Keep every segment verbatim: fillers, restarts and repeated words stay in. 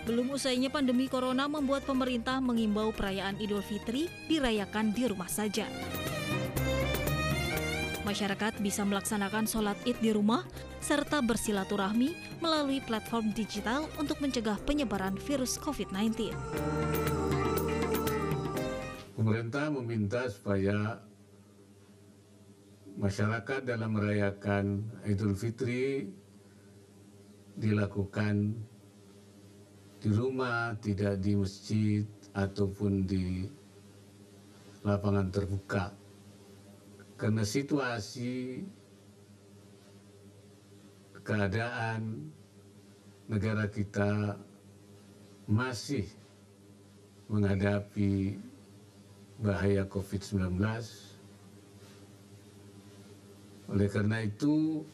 Belum usainya pandemi corona membuat pemerintah mengimbau perayaan Idul Fitri dirayakan di rumah saja. Masyarakat bisa melaksanakan sholat Id di rumah serta bersilaturahmi melalui platform digital untuk mencegah penyebaran virus covid sembilan belas. Pemerintah meminta supaya masyarakat dalam merayakan Idul Fitri dilakukan di rumah, tidak di masjid ataupun di lapangan terbuka. Karena situasi keadaan negara kita masih menghadapi bahaya covid sembilan belas. Oleh karena itu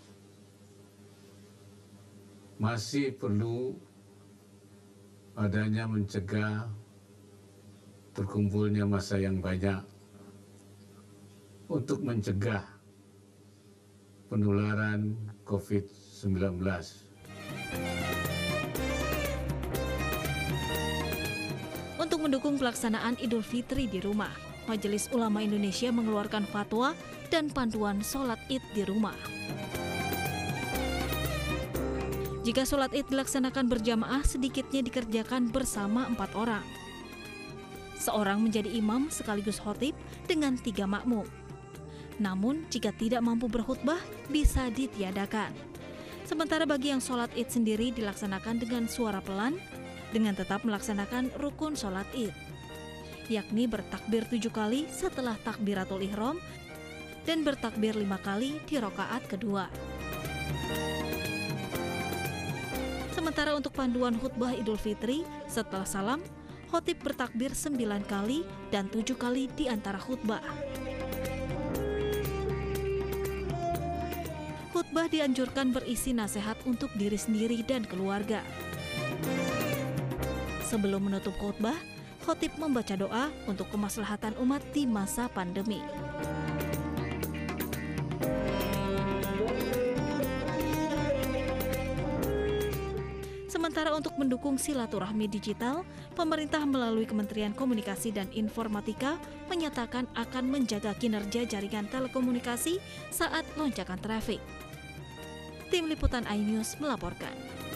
masih perlu adanya mencegah berkumpulnya massa yang banyak untuk mencegah penularan covid sembilan belas. Untuk mendukung pelaksanaan Idul Fitri di rumah, Majelis Ulama Indonesia mengeluarkan fatwa dan panduan sholat Id di rumah. Jika sholat Id dilaksanakan berjamaah, sedikitnya dikerjakan bersama empat orang. Seorang menjadi imam sekaligus khotib dengan tiga makmum. Namun, jika tidak mampu berkhutbah, bisa ditiadakan. Sementara bagi yang sholat Id sendiri dilaksanakan dengan suara pelan, dengan tetap melaksanakan rukun sholat Id, yakni bertakbir tujuh kali setelah takbiratul ihram dan bertakbir lima kali di rokaat kedua. Sementara untuk panduan khutbah Idul Fitri, setelah salam, khotib bertakbir sembilan kali dan tujuh kali di antara khutbah. Khutbah dianjurkan berisi nasihat untuk diri sendiri dan keluarga. Sebelum menutup khutbah, khotib membaca doa untuk kemaslahatan umat di masa pandemi. Sementara untuk mendukung silaturahmi digital, pemerintah melalui Kementerian Komunikasi dan Informatika menyatakan akan menjaga kinerja jaringan telekomunikasi saat lonjakan trafik. Tim Liputan iNews melaporkan.